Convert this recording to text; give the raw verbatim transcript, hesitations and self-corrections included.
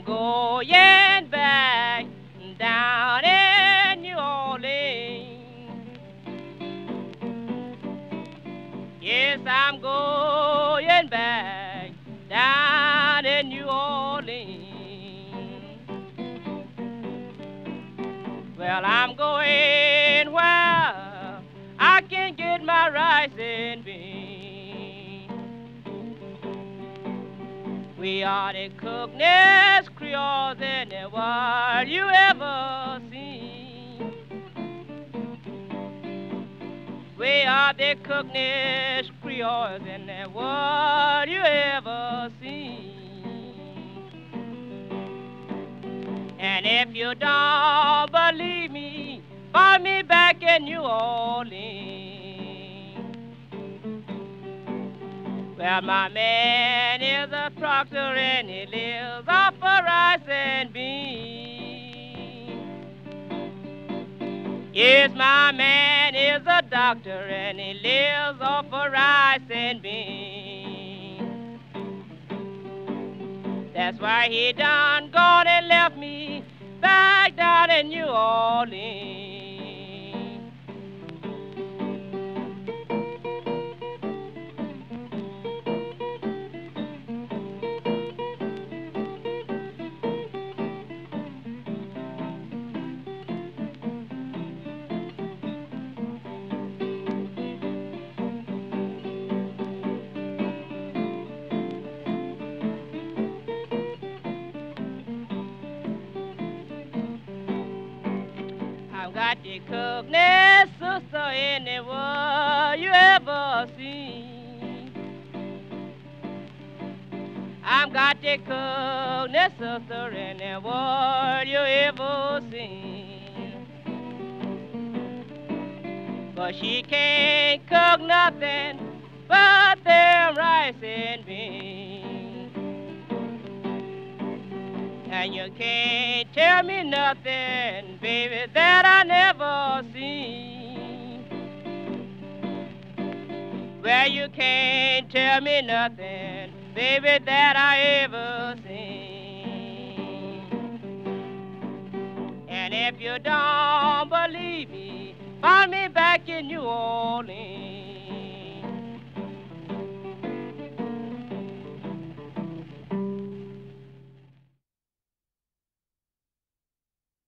going back down in New Orleans. Yes, I'm going back down in New Orleans. Well, I'm going where I can get my rice and beans. We are the cookness Creoles in the world you ever seen. We are the cookness Creoles in the world you ever seen. And if you don't believe me, find me back in New Orleans. Well, my man is a proctor and he lives off of rice and beans. Yes, my man is a doctor and he lives off of rice and beans. That's why he done gone and left me back down in New Orleans. I've got the cookness sister in the world you ever seen. I've got the cookness sister in the world you ever seen. But she can't cook nothing but them rice and beans. And you can't tell me nothing, baby, that I never seen. Well, you can't tell me nothing, baby, that I ever seen. And if you don't believe me, find me back in New Orleans.